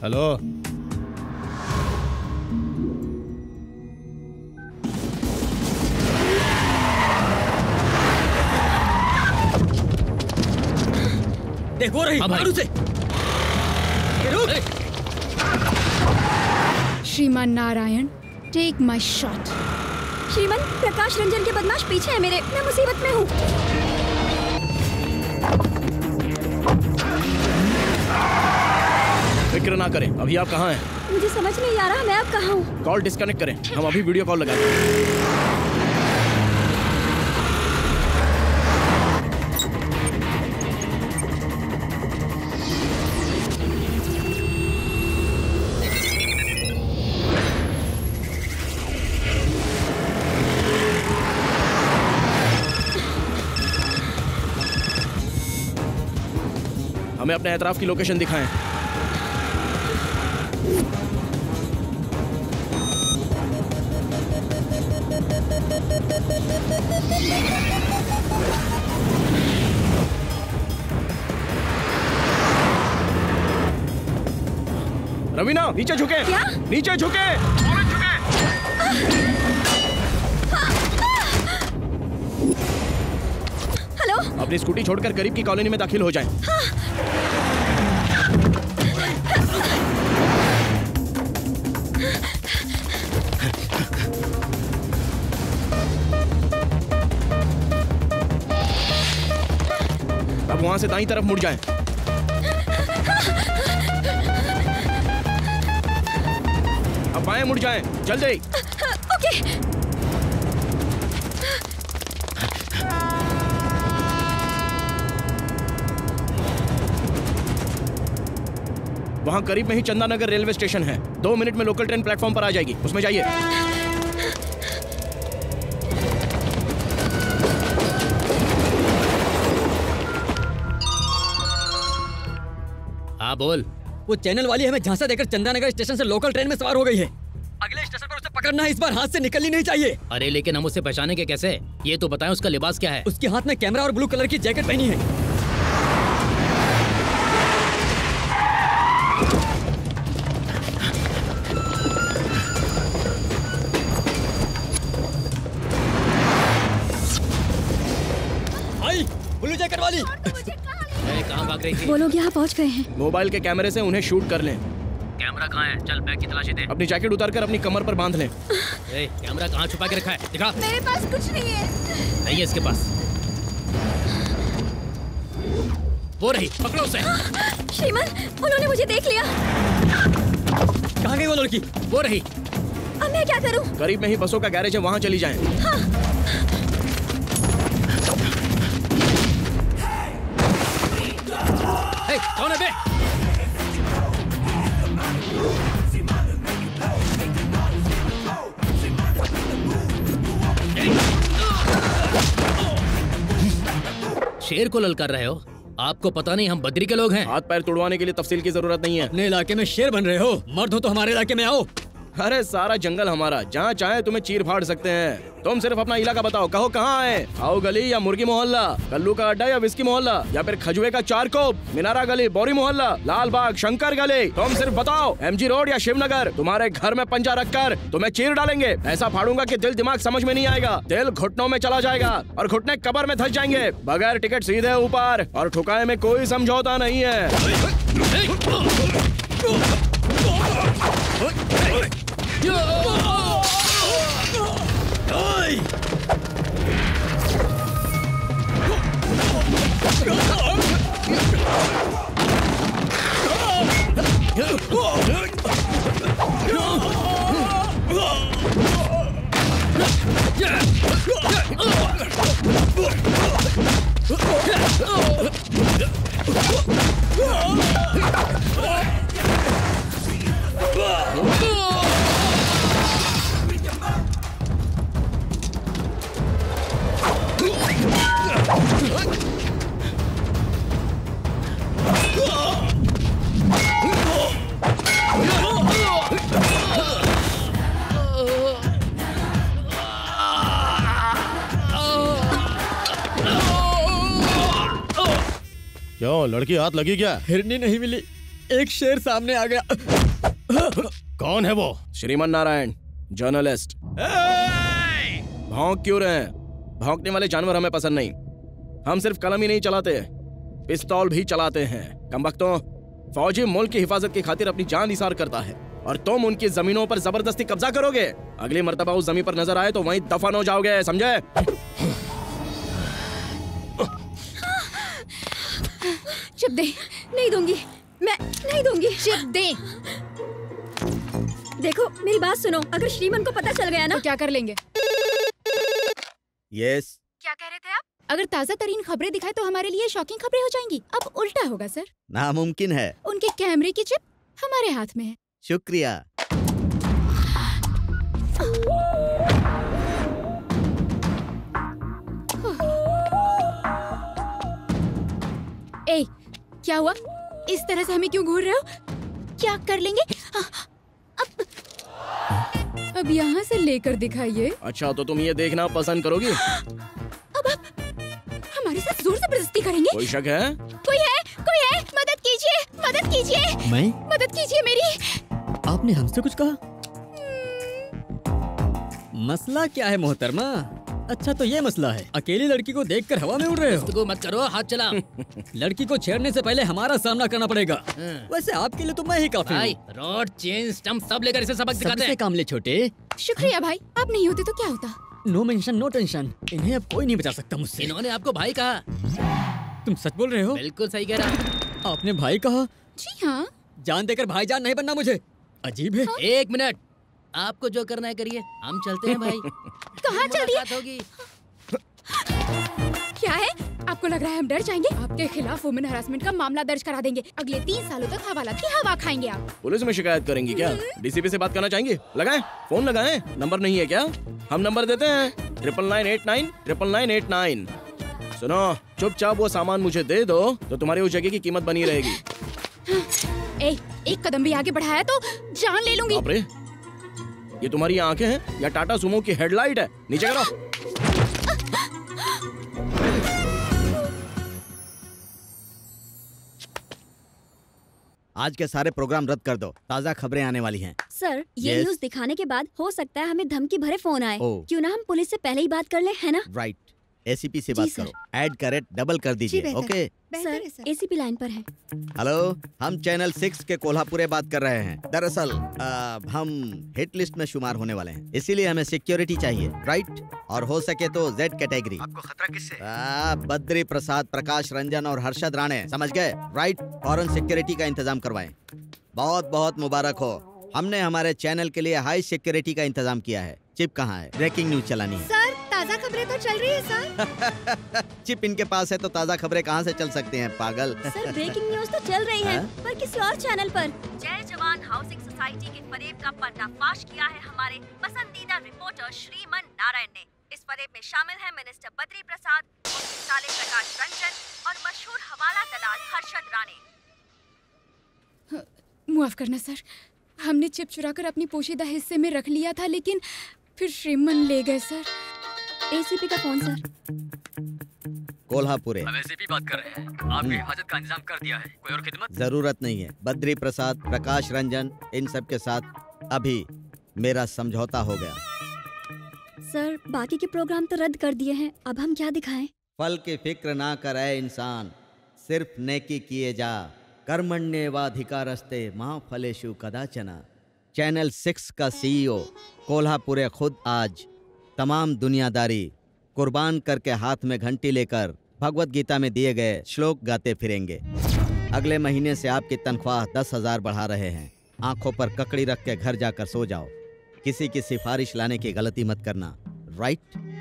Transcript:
Hello, देखो रही मारू से। श्रीमान नारायण, टेक माई शॉट। श्रीमान, प्रकाश रंजन के बदमाश पीछे है मेरे, मैं मुसीबत में हूँ। फिक्र ना करें। अभी आप कहाँ हैं? मुझे समझ नहीं आ रहा मैं अब कहाँ हूँ। कॉल डिस्कनेक्ट करें, हम अभी वीडियो कॉल लगाते हैं। हमें अपने एतराफ की लोकेशन दिखाएं। रवीना, नीचे झुके। क्या? नीचे झुके। हेलो, अपनी स्कूटी छोड़कर करीब की कॉलोनी में दाखिल हो जाएं। अब वहां से दाईं तरफ मुड़ जाएं। अब बाएं मुड़ जाएं, जल्दी। ओके। वहां करीब में ही चंदानगर रेलवे स्टेशन है। 2 मिनट में लोकल ट्रेन प्लेटफॉर्म पर आ जाएगी, उसमें जाइए। हाँ बोल। वो चैनल वाली हमें झांसा देकर चंदानगर स्टेशन से लोकल ट्रेन में सवार हो गई है। अगले स्टेशन पर उसे पकड़ना है, इस बार हाथ से निकलनी नहीं चाहिए। अरे लेकिन हम उसे पहचानेंगे कैसे? ये तो बताएं उसका लिबास क्या है? उसके हाथ में कैमरा और ब्लू कलर की जैकेट पहनी है। ब्लू जैकेट वाली। कहाँ भाग रही थी? वो लोग यहाँ पहुँच गए हैं। मोबाइल के कैमरे से उन्हें शूट कर लें। कैमरा कहाँ है? चल बैग की तलाशी दे। अपनी जैकेट उतारकर अपनी कमर पर बांध लें। कैमरा कहाँ छुपा के रखा है? दिखा। मेरे पास कुछ नहीं है। नहीं है इसके पास। वो रही, पकड़ो उसे। श्रीमान, उन्होंने मुझे देख लिया। कहाँ गई वो लड़की? वो रही। अब मैं क्या करूँ? करीब में ही बसों का गैरेज है, वहाँ चली जाएं। हाँ। कौन है बे? शेर को ललकार रहे हो? आपको पता नहीं हम बद्री के लोग हैं। हाथ पैर तुड़वाने के लिए तफसील की जरूरत नहीं है। अपने इलाके में शेर बन रहे हो? मर्द हो तो हमारे इलाके में आओ। अरे सारा जंगल हमारा, जहाँ चाहे तुम्हें चीर फाड़ सकते हैं। तुम सिर्फ अपना इलाका बताओ, कहो कहाँ है? आओ गली या मुर्गी मोहल्ला, कल्लू का अड्डा या विस्की मोहल्ला, या फिर खजुए का चारकोप, मीनारा गली, बोरी मोहल्ला, लाल बाग, शंकर गली। तुम सिर्फ बताओ, MG रोड या शिवनगर। तुम्हारे घर में पंजा रखकर तुम्हें चीर डालेंगे। ऐसा फाड़ूंगा कि दिल दिमाग समझ में नहीं आएगा। दिल घुटनों में चला जाएगा और घुटने कब्र में धंस जाएंगे। बगैर टिकट सीधे ऊपर, और ठुकाए में कोई समझौता नहीं है। क्यों, लड़की हाथ लगी क्या? हिरनी नहीं मिली, एक शेर सामने आ गया। कौन है वो? श्रीमान नारायण, जर्नलिस्ट। भौंक क्यों रहे हैं? भौंकने वाले जानवर हमें पसंद नहीं। हम सिर्फ कलम ही नहीं चलाते, पिस्तौल भी चलाते हैं। कमबख्तों, फौजी मुल्क की हिफाजत की खातिर अपनी जान निसार करता है और तुम उनकी जमीनों पर जबरदस्ती कब्जा करोगे। अगली मर्तबा उस जमीन पर नजर आए तो वहीं दफन हो जाओगे, समझे? चिप दे। नहीं दूंगी, मैं नहीं दूंगी। चिप दे। देखो मेरी बात सुनो, अगर श्रीमान को पता चल गया ना तो क्या कर लेंगे? यस। क्या कह रहे थे आप? अगर ताज़ा तरीन खबरें दिखाए तो हमारे लिए शॉकिंग खबरें हो जाएंगी। अब उल्टा होगा सर। नामुमकिन है। उनके कैमरे की चिप हमारे हाथ में है। शुक्रिया। ए, क्या हुआ? इस तरह से हमें क्यों घूर रहे हो? क्या कर लेंगे? अब यहाँ से लेकर दिखाइए। अच्छा, तो तुम ये देखना पसंद करोगी? अब आप हमारे साथ जोर जबरदस्ती करेंगे? कोई शक है? कोई है? कोई है? मदद कीजिए, मदद कीजिए। मैं? मदद कीजिए मेरी। आपने हमसे कुछ कहा? मसला क्या है मोहतरमा? अच्छा तो ये मसला है, अकेली लड़की को देखकर हवा में उड़ रहे हो। तो मत करो, हाथ चला। लड़की को छेड़ने से पहले हमारा सामना करना पड़ेगा। वैसे आपके लिए तो मैं ही काफी भाई, हूँ। रॉड, चेन, स्टंप सब लेकर इसे सबक सिखाते सबसे हैं। काम ले छोटे। शुक्रिया भाई, आप नहीं होते तो क्या होता? नो मेंशन नो टेंशन, इन्हें अब कोई नहीं बचा सकता मुझसे। इन्होंने आपको भाई कहा। तुम सच बोल रहे हो? बिल्कुल सही कह रहा। आपने भाई कहा? जी हाँ। जान देकर भाईजान नहीं बनना मुझे। अजीब है। एक मिनट, आपको जो करना है करिए, हम चलते हैं भाई। कहाँ चल रही है? मुलाकात होगी। क्या है? आपको लग रहा है हम डर जाएंगे? आपके खिलाफ वुमेन हरासमेंट का मामला दर्ज करा देंगे। अगले 3 सालों तक हवालात की हवा खाएंगे आप। पुलिस में शिकायत करेंगी क्या? डीसीपी से बात करना चाहेंगे? लगाएं, फोन लगाएं। नंबर नहीं है क्या? हम नंबर देते हैं 9989 9989। सुनो, चुपचाप वो सामान मुझे दे दो तो तुम्हारी उस जगह की कीमत बनी रहेगी। ए, एक कदम भी आगे बढ़ाया तो जान ले लूंगी। बाप रे, ये तुम्हारी आंखें हैं या टाटा सुमो की हेडलाइट है? नीचे करो। आज के सारे प्रोग्राम रद्द कर दो, ताज़ा खबरें आने वाली हैं। सर, ये Yes? न्यूज़ दिखाने के बाद हो सकता है हमें धमकी भरे फोन आए। ओह। क्यों ना हम पुलिस से पहले ही बात कर ले, है ना? राइट, एसीपी से जी, बात सर। करो। ऐड करेक्ट डबल कर दीजिए। ओके। सर, एसीपी लाइन पर है। हेलो, हम चैनल 6 के कोल्हापुरे बात कर रहे हैं। दरअसल हम हिट लिस्ट में शुमार होने वाले हैं, इसीलिए हमें सिक्योरिटी चाहिए। राइट, और हो सके तो जेड कैटेगरी। आपको खतरा किससे? बद्री प्रसाद, प्रकाश रंजन और हर्षद राणे, समझ गए? राइट, फौरन सिक्योरिटी का इंतजाम करवाएं। बहुत बहुत मुबारक हो, हमने हमारे चैनल के लिए हाई सिक्योरिटी का इंतजाम किया है। चिप कहाँ है? ब्रेकिंग न्यूज चलानी है। सर, ताज़ा खबरें तो चल रही है सर। चिप इनके पास है तो ताज़ा खबरें कहाँ से चल सकती हैं, पागल। सर, ब्रेकिंग न्यूज़ तो चल रही है, हाँ? पर किसी और चैनल पर। जय जवान हाउसिंग सोसाइटी के फरेब का पर्दाफाश किया है हमारे पसंदीदा रिपोर्टर श्रीमान नारायण ने। इस फरेब में शामिल है मिनिस्टर बद्री प्रसाद, मुफ्ती साले प्रकाश रंजन और मशहूर हवाला दलाल हर्षद राणे। माफ करना सर, हमने चिप चुराकर अपनी पोशीदा हिस्से में रख लिया था, लेकिन फिर श्रीमन ले गए सर। एसीपी का फोन सर। कोल्हापुरे। हम एसीपी बात कर रहे हैं। आपकी हिफाजत का इंतजाम कर दिया है, कोई और खिदमत? जरूरत नहीं है। बद्री प्रसाद, प्रकाश रंजन, इन सब के साथ अभी मेरा समझौता हो गया। सर, बाकी के प्रोग्राम तो रद्द कर दिए हैं, अब हम क्या दिखाएं? फल की फिक्र ना करे इंसान, सिर्फ नेकी किए जा। कर्मण्येवाधिकारस्ते मां फलेषु कदाचन। चैनल 6 का सीईओ कोल्हापुरे खुद आज तमाम दुनियादारी कुर्बान करके हाथ में घंटी लेकर भगवत गीता में दिए गए श्लोक गाते फिरेंगे। अगले महीने से आपकी तनख्वाह 10,000 बढ़ा रहे हैं। आंखों पर ककड़ी रख के घर जाकर सो जाओ। किसी की सिफारिश लाने की गलती मत करना। राइट?